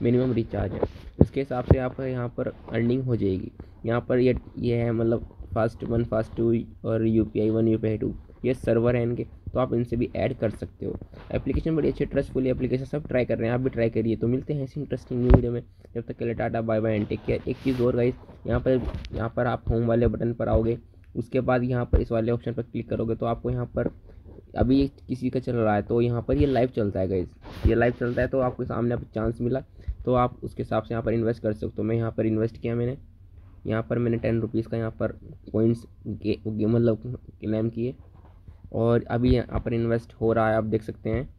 Minimum recharge है, उसके हिसाब से आप यहाँ पर अर्निंग हो जाएगी। यहाँ पर ये है मतलब फास्ट 1 फास्ट 2 और UPI 1 UPI 2 ये सर्वर है इनके, तो आप इनसे भी ऐड कर सकते हो। एप्लीकेशन बड़ी अच्छी ट्रस्टफुल एप्लीकेशन, सब ट्राई कर रहे हैं, आप भी ट्राई करिए। तो मिलते हैं ऐसी इंटरेस्टिंग न्यू वीडियो में, जब तक के लिए tata bye bye and take care. एक चीज़ और गाइस, यहाँ पर आप होम वाले बटन पर आओगे, उसके बाद यहाँ पर इस वाले ऑप्शन पर क्लिक करोगे तो आपको यहाँ पर अभी ये किसी का चल रहा है तो यहाँ पर ये लाइव चलता है गाइस, ये लाइव चलता है तो आपके सामने अब चांस मिला तो आप उसके हिसाब से यहाँ पर इन्वेस्ट कर सकते हो। मैं यहाँ पर इन्वेस्ट किया, मैंने यहाँ पर 10 रुपीज़ का यहाँ पर पॉइंट्स मतलब क्लेम किए और अभी यहाँ पर इन्वेस्ट हो रहा है, आप देख सकते हैं।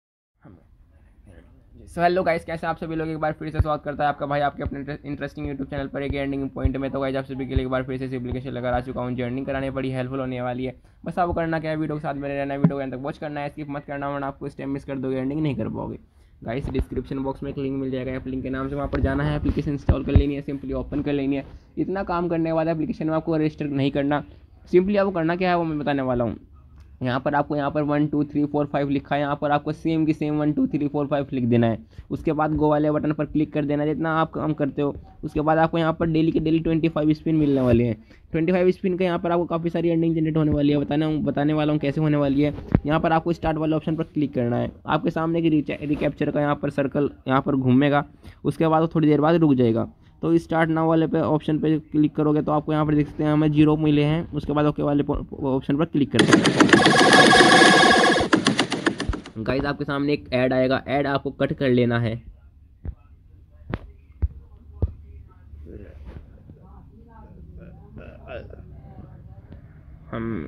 सो हेलो गाइस, कैसे आप सभी लोग, एक बार फिर से स्वागत करता है आपका भाई आपके अपने इंटरेस्टिंग यूट्यूब चैनल पर एक अर्निंग पॉइंट में। तो गाइस आप सभी के लिए एक बार फिर से एप्लीकेशन लगा चुका हूँ जो अर्निंग कराने बड़ी हेल्पफुल होने वाली है। बस आपको करना क्या है, वीडियो के साथ मेरे रहना, वीडियो के अंत तक वॉच करना है, स्किप मत करना वरना आपको स्टेप मिस कर दोगे, अर्निंग नहीं कर पाओगे। गाइस डिस्क्रिप्शन बॉक्स में एक लिंक मिल जाएगा, ऐप लिंक के नाम से वहाँ पर जाना है, एप्लीकेशन इंस्टॉल कर लेनी है, सिंपली ओपन कर लेनी है। इतना काम करने के बाद एप्लीकेशन में आपको रजिस्टर नहीं करना, सिंपली आपको करना क्या है वो मैं बताने वाला हूँ। यहाँ पर आपको यहाँ पर 1 2 3 4 5 लिखा है, यहाँ पर आपको सेम की सेम 1 2 3 4 5 लिख देना है। उसके बाद गो वाले बटन पर क्लिक कर देना है, जितना आप काम करते हो। उसके बाद आपको यहाँ पर डेली के डेली 25 स्पिन मिलने वाले हैं। 25 स्पिन का यहाँ पर आपको काफ़ी सारी अर्निंग जनरेट होने वाली है, बताने वाला हूँ कैसे होने वाली है। यहाँ पर आपको स्टार्ट वाले ऑप्शन पर क्लिक करना है, आपके सामने एक रिकैप्चर का यहाँ पर सर्कल यहाँ पर घूमेगा, उसके बाद थोड़ी देर बाद रुक जाएगा। तो स्टार्ट नाउ वाले पे ऑप्शन पे क्लिक करोगे तो आपको यहाँ पर देख सकते हैं हमें 0 मिले हैं। उसके बाद ओके वाले ऑप्शन पर क्लिक करते हैं। गाइस आपके सामने एक ऐड आएगा, ऐड आपको कट कर लेना है। हम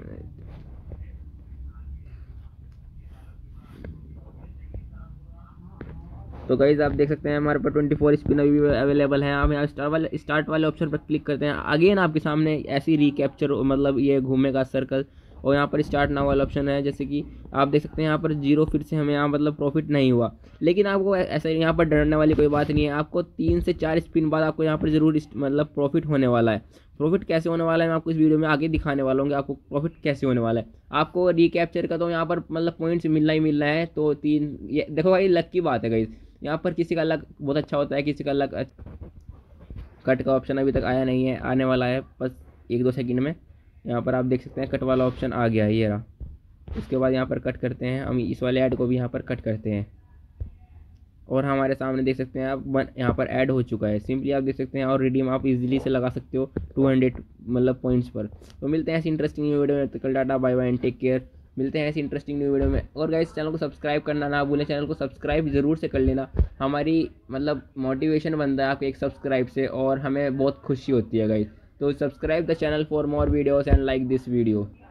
तो गाइस आप देख सकते हैं हमारे पास 24 स्पिन अभी भी अवेलेबल है। आप यहाँ स्टार्ट वाले ऑप्शन पर क्लिक करते हैं, अगेन आपके सामने ऐसी रिकैप्चर मतलब ये घूमेगा सर्कल, और यहाँ पर स्टार्ट नाउ वाला ऑप्शन है। जैसे कि आप देख सकते हैं यहाँ पर 0 फिर से हमें यहाँ मतलब प्रॉफिट नहीं हुआ, लेकिन आपको ऐसा यहाँ पर डरने वाली कोई बात नहीं है। आपको 3 से 4 स्पिन बाद आपको यहाँ पर ज़रूर मतलब प्रॉफिट होने वाला है। प्रॉफिट कैसे होने वाला है मैं आपको इस वीडियो में आगे दिखाने वाला हूँ कि आपको प्रॉफिट कैसे होने वाला है। आपको रिकैप्चर का तो यहाँ पर मतलब पॉइंट्स मिलना ही मिलना है। तो 3 ये देखो भाई, लक की बात है गाइस, यहाँ पर किसी का लक बहुत अच्छा होता है, किसी का लक। कट का ऑप्शन अभी तक आया नहीं है, आने वाला है बस 1-2 सेकंड में। यहाँ पर आप देख सकते हैं कट वाला ऑप्शन आ गया है, ये रहा। उसके बाद यहाँ पर कट करते हैं हम, इस वाले ऐड को भी यहाँ पर कट करते हैं और हमारे सामने देख सकते हैं आप यहाँ पर ऐड हो चुका है। सिंपली आप देख सकते हैं और रिडीम आप इजीली से लगा सकते हो 200 मतलब पॉइंट्स पर। तो मिलते हैं ऐसी इंटरेस्टिंग न्यू वीडियो में, तो कल tata bye bye and take care. मिलते हैं ऐसी इंटरेस्टिंग न्यू वीडियो में। और गाइस चैनल को सब्सक्राइब करना ना भूलें, चैनल को सब्सक्राइब ज़रूर से कर लेना, हमारी मतलब मोटिवेशन बनता है आपके एक सब्सक्राइब से और हमें बहुत खुशी होती है गाइस। तो subscribe the channel for more videos and like this video.